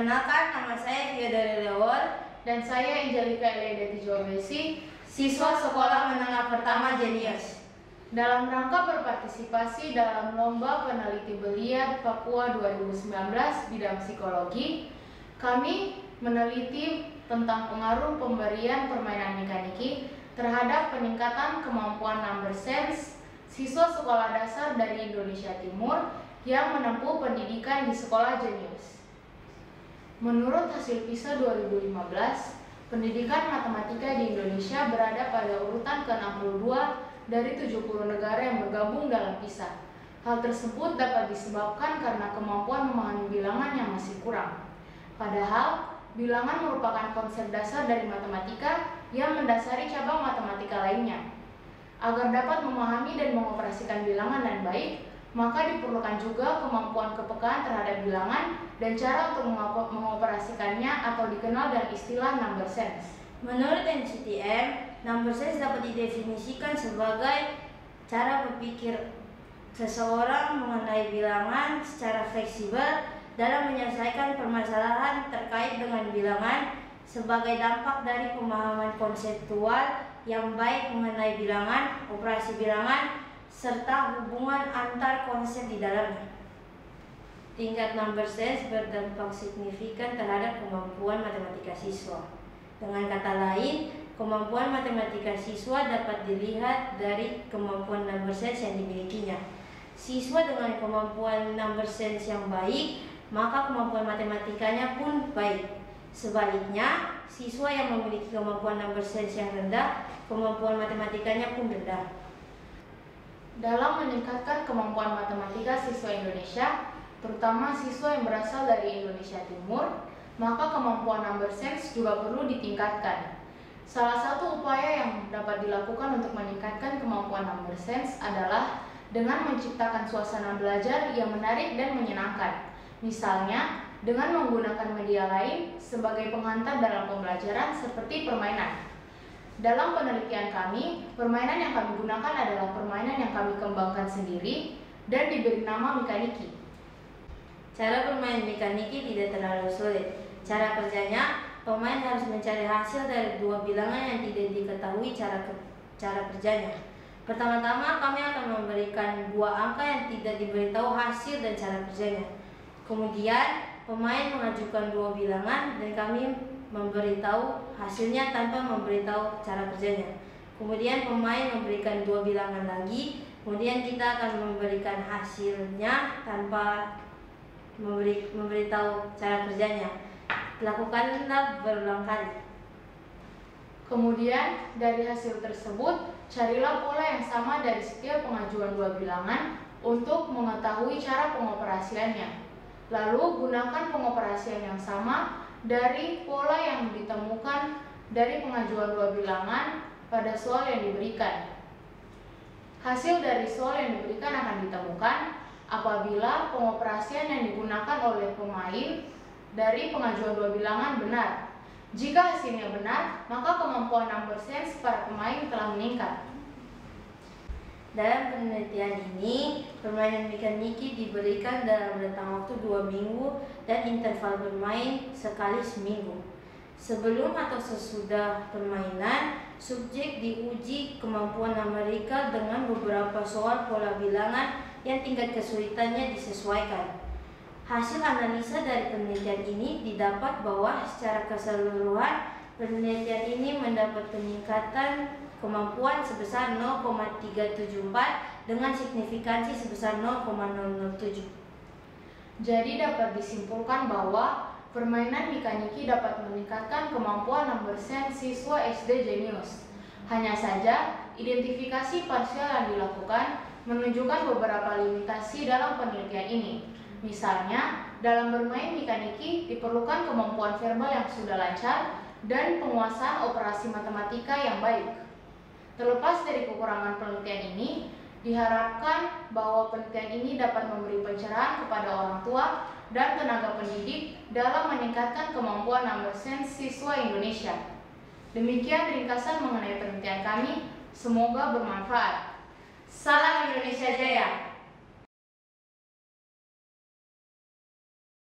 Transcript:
Perkenalkan, nama saya Theodore Lewor dan saya Angelica Eleda Tijobesi, siswa Sekolah Menengah Pertama Jenius. Dalam rangka berpartisipasi dalam Lomba Peneliti Belia Papua 2019 bidang psikologi, kami meneliti tentang pengaruh pemberian permainan mekaniki terhadap peningkatan kemampuan number sense siswa sekolah dasar dari Indonesia Timur yang menempuh pendidikan di sekolah jenius. Menurut hasil PISA 2015, pendidikan matematika di Indonesia berada pada urutan ke-62 dari 70 negara yang bergabung dalam PISA. Hal tersebut dapat disebabkan karena kemampuan memahami bilangan yang masih kurang. Padahal, bilangan merupakan konsep dasar dari matematika yang mendasari cabang matematika lainnya. Agar dapat memahami dan mengoperasikan bilangan dengan baik, maka diperlukan juga kemampuan kepekaan terhadap bilangan dan cara untuk mengoperasikannya atau dikenal dengan istilah number sense. Menurut NCTM, number sense dapat didefinisikan sebagai cara berpikir seseorang mengenai bilangan secara fleksibel dalam menyelesaikan permasalahan terkait dengan bilangan sebagai dampak dari pemahaman konseptual yang baik mengenai bilangan, operasi bilangan, serta hubungan antar konsep di dalamnya. Tingkat number sense berdampak signifikan terhadap kemampuan matematika siswa. Dengan kata lain, kemampuan matematika siswa dapat dilihat dari kemampuan number sense yang dimilikinya. Siswa dengan kemampuan number sense yang baik, maka kemampuan matematikanya pun baik. Sebaliknya, siswa yang memiliki kemampuan number sense yang rendah, kemampuan matematikanya pun rendah. Dalam meningkatkan kemampuan matematika siswa Indonesia, terutama siswa yang berasal dari Indonesia Timur, maka kemampuan number sense juga perlu ditingkatkan. Salah satu upaya yang dapat dilakukan untuk meningkatkan kemampuan number sense adalah dengan menciptakan suasana belajar yang menarik dan menyenangkan. Misalnya, dengan menggunakan media lain sebagai penghantar dalam pembelajaran seperti permainan. Dalam penelitian kami, permainan yang kami gunakan adalah permainan yang kami kembangkan sendiri dan diberi nama mekaniki. Cara bermain mekaniki tidak terlalu sulit. Cara kerjanya, pemain harus mencari hasil dari dua bilangan yang tidak diketahui cara kerjanya. Pertama-tama kami akan memberikan dua angka yang tidak diberitahu hasil dan cara kerjanya. Kemudian, pemain mengajukan dua bilangan dan kami memberitahu hasilnya tanpa memberitahu cara kerjanya. Kemudian pemain memberikan dua bilangan lagi, kemudian kita akan memberikan hasilnya tanpa memberitahu cara kerjanya. Lakukanlah berulang kali. Kemudian dari hasil tersebut, carilah pola yang sama dari setiap pengajuan dua bilangan untuk mengetahui cara pengoperasiannya. Lalu gunakan pengoperasian yang sama dari pola yang ditemukan dari pengajuan dua bilangan pada soal yang diberikan. Hasil dari soal yang diberikan akan ditemukan apabila pengoperasian yang digunakan oleh pemain dari pengajuan dua bilangan benar. Jika hasilnya benar, maka kemampuan number sense para pemain telah meningkat. Dalam penelitian ini, permainan mekaniki diberikan dalam rentang waktu 2 minggu dan interval bermain sekali seminggu. Sebelum atau sesudah permainan, subjek diuji kemampuan numerikal dengan beberapa soal pola bilangan yang tingkat kesulitannya disesuaikan. Hasil analisa dari penelitian ini didapat bahwa secara keseluruhan penelitian ini mendapat peningkatan kemampuan sebesar 0,374 dengan signifikansi sebesar 0,007. Jadi dapat disimpulkan bahwa permainan mekaniki dapat meningkatkan kemampuan number sense siswa SD jenius. Hanya saja, identifikasi parsial yang dilakukan menunjukkan beberapa limitasi dalam penelitian ini. Misalnya, dalam bermain mekaniki diperlukan kemampuan verbal yang sudah lancar dan penguasaan operasi matematika yang baik. Terlepas dari kekurangan penelitian ini, diharapkan bahwa penelitian ini dapat memberi pencerahan kepada orang tua dan tenaga pendidik dalam meningkatkan kemampuan number sense siswa Indonesia. Demikian ringkasan mengenai penelitian kami, semoga bermanfaat. Salam Indonesia Jaya!